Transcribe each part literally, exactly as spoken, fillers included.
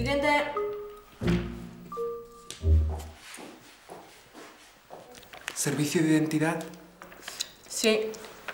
Siguiente. ¿Servicio de identidad? Sí.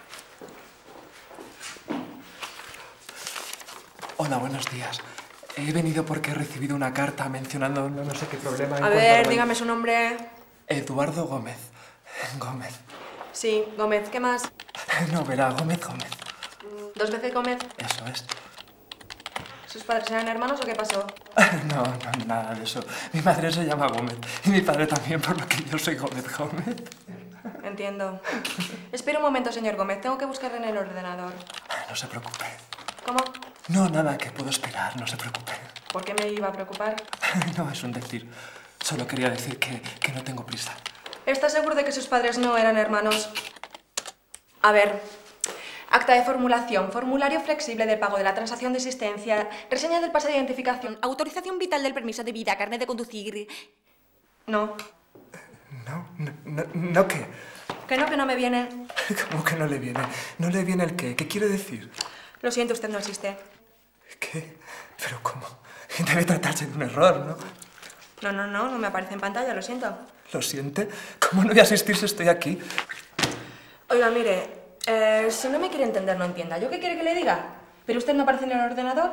Hola, buenos días. He venido porque he recibido una carta mencionando no, no sé qué problema. A ver, dígame su nombre. Eduardo Gómez. Gómez. Sí, Gómez. ¿Qué más? No, verá, Gómez Gómez. ¿Dos veces Gómez? Eso es. ¿Sus padres eran hermanos o qué pasó? No, no, nada de eso. Mi madre se llama Gómez y mi padre también, por lo que yo soy Gómez Gómez. Entiendo. Espera un momento, señor Gómez. Tengo que buscarle en el ordenador. No se preocupe. ¿Cómo? No, nada, que puedo esperar, no se preocupe. ¿Por qué me iba a preocupar? No, es un decir. Solo quería decir que, que no tengo prisa. ¿Está seguro de que sus padres no eran hermanos? A ver, acta de formulación, formulario flexible de pago de la transacción de existencia, reseña del pase de identificación, autorización vital del permiso de vida, carnet de conducir... No. No, no, no, ¿no qué? Que no, que no me viene. ¿Cómo que no le viene? ¿No le viene el qué? ¿Qué quiere decir? Lo siento, usted no existe. ¿Qué? ¿Pero cómo? Debe tratarse de un error, ¿no? No, no, no, no me aparece en pantalla, lo siento. ¿Lo siente? ¿Cómo no voy a asistir si estoy aquí? Oiga, mire, eh, si no me quiere entender, no entienda. ¿Yo qué quiere que le diga? ¿Pero usted no aparece en el ordenador?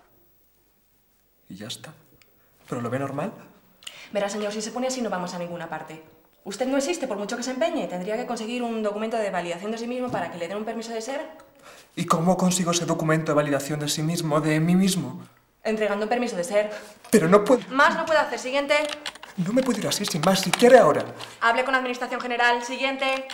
Y ya está. ¿Pero lo ve normal? Verá, señor, si se pone así no vamos a ninguna parte. Usted no existe, por mucho que se empeñe. Tendría que conseguir un documento de validación de sí mismo para que le den un permiso de ser. ¿Y cómo consigo ese documento de validación de sí mismo, de mí mismo? Entregando un permiso de ser. Pero no puedo... Más no puedo hacer. Siguiente. No me puedo ir así sin más, si quiere ahora. Hable con Administración General. Siguiente.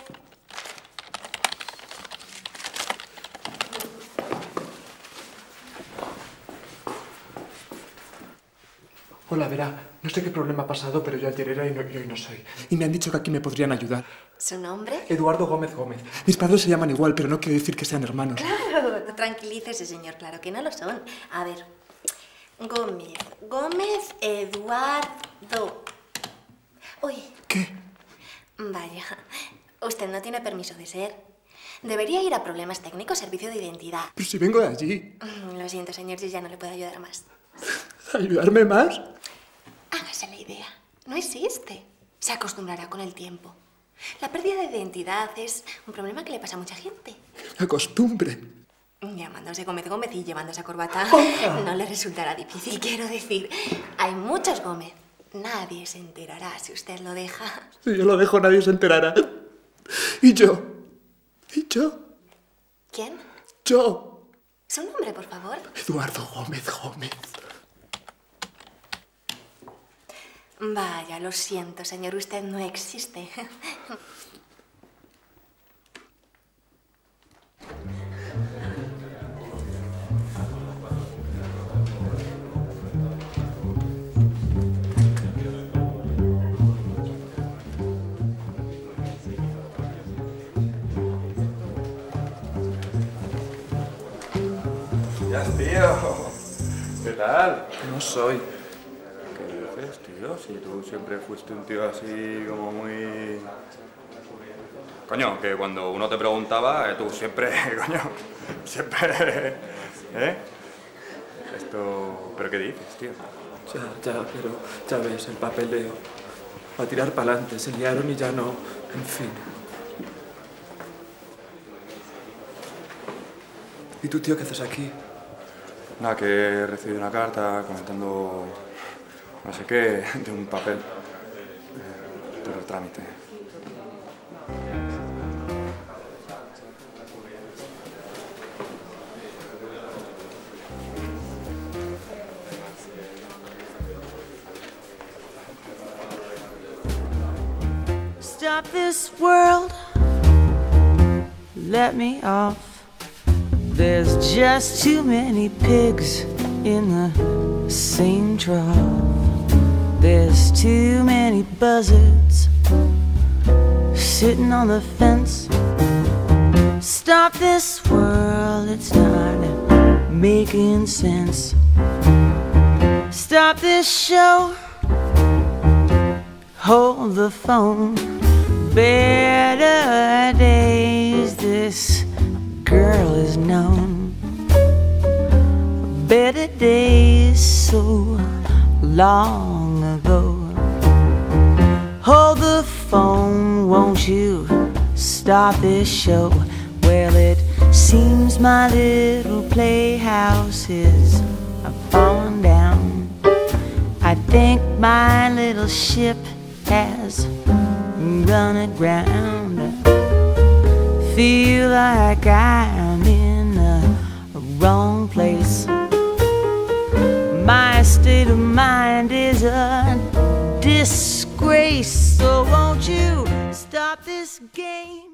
Hola, verá, no sé qué problema ha pasado, pero yo ayer era y, no, y hoy no soy. Y me han dicho que aquí me podrían ayudar. ¿Su nombre? Eduardo Gómez Gómez. Mis padres se llaman igual, pero no quiere decir que sean hermanos. Claro, tranquilícese, señor, claro que no lo son. A ver, Gómez, Gómez Eduardo. Uy. ¿Qué? Vaya, usted no tiene permiso de ser. Debería ir a problemas técnicos, servicio de identidad. Pero si vengo de allí. Lo siento, señor, si ya no le puedo ayudar más. ¿Ayudarme más? Hágase la idea. No existe. Se acostumbrará con el tiempo. La pérdida de identidad es un problema que le pasa a mucha gente. La costumbre. Llamándose Gómez Gómez y llevando esa corbata Oiga. no le resultará difícil. Quiero decir, hay muchos Gómez. Nadie se enterará si usted lo deja. Si yo lo dejo, nadie se enterará. ¿Y yo? ¿Y yo? ¿Quién? Yo. ¿Su nombre, por favor? Eduardo Gómez Gómez. Vaya, lo siento, señor. Usted no existe. Ya, tío. ¿Qué tal? No soy. ¿Qué dices, tío? Si tú siempre fuiste un tío así como muy... Coño, que cuando uno te preguntaba, eh, tú siempre, coño, siempre... ¿Eh? Esto... ¿Pero qué dices, tío? Ya, ya, pero ya ves, el papeleo. A tirar para adelante, se liaron y ya no. En fin. ¿Y tú, tío, qué haces aquí? Nada, que he recibido una carta comentando no sé qué de un papel. Eh, de los trámites. Stop this world, let me off. There's just too many pigs in the same trough. There's too many buzzards sitting on the fence. Stop this world, it's not making sense. Stop this show, hold the phone. Better days, this girl is known. Better days, so long ago. Hold the phone, won't you start this show? Well, it seems my little playhouse is falling down. I think my little ship has run aground. Feel like I'm in the wrong place. My state of mind is a disgrace. So won't you stop this game?